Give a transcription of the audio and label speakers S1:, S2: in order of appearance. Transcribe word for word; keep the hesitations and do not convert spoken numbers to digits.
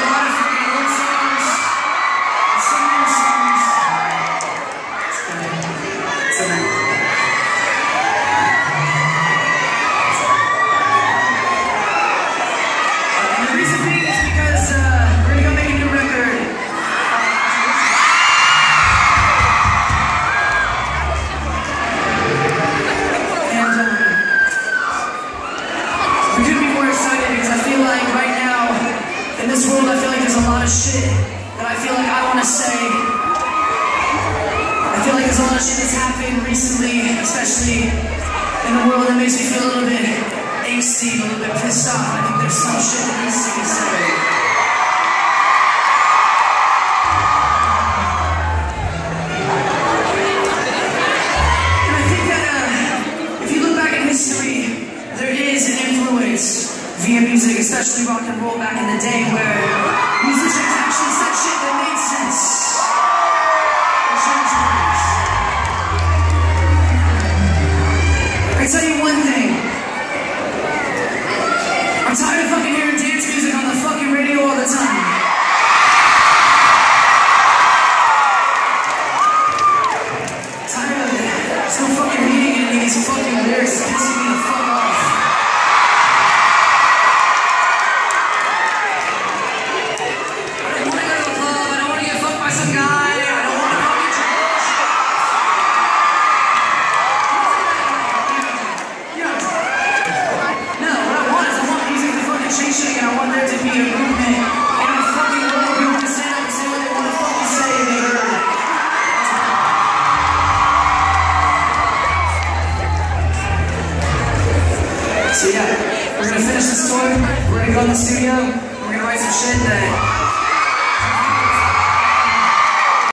S1: lot of fucking old songs, some new songs. It's a night. And the reason being is because uh, we're gonna go make a new record. And um, we couldn't be more excited because I feel like right now, in this world, I feel like there's a lot of shit that I feel like I want to say. I feel like there's a lot of shit that's happened recently, especially in the world, that makes me feel a little bit angsty, a little bit pissed off. I think there's some shit that needs to be said. And I think that uh, if you look back in history, there is an influence via music, especially rock and roll back in the day, where musicians actually said shit that made sense. I tell you one thing. I'm tired of fucking hearing dance music on the fucking radio all the time. I'm tired of it. There's no fucking meaning in any of these fucking lyrics. It's pissing me the fuck off. I want there to be a movement in the fucking world. People to stand up and say what they want to fucking say and they heard it. So yeah, we're gonna finish this tour. We're gonna go in the studio. We're gonna write some shit that